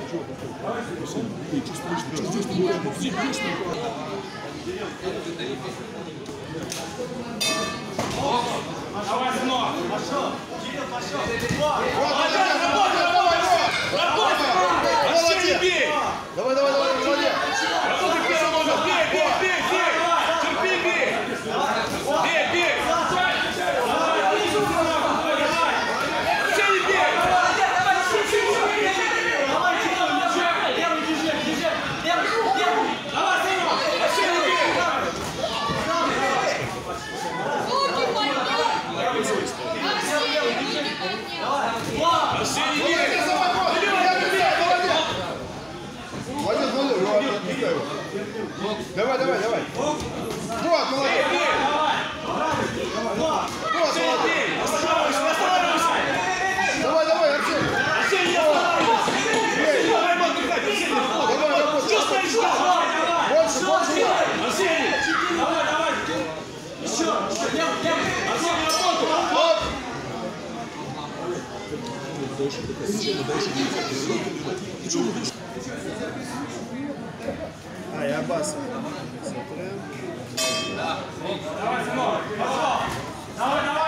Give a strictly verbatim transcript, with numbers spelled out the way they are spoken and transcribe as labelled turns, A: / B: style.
A: Ты чувствуешь, чувствуешь, что рядом все бешеные.
B: Давай, сынок! Пошел! Кирилл, пошел!
C: Работай, работай, давай,
B: Работай! Вообще не бей!
C: Давай, давай, давай, молодец!
B: Работай первым ногом! Бей, бей, бей, бей! Терпи, бей! Бей, бей! Вообще не бей! Давай, сынок! Вообще не бей! Вообще не бей!
C: Молодец, молодец, отпускай его. Давай, давай, давай. Вот, молодец. Вот, молодец.
B: Останавливайся, останавливайся!
C: Давай, давай, Арсений.
B: Арсений, не останавливайся! Давай, отдыхай, Арсений!
C: Давай, работай.
B: Что стоишь там?
C: Больше, больше.
B: Арсений! Давай, давай! Еще! Арсений, работай!
C: Вот. А, я Аббас.
B: Давай, сынок! Давай, давай!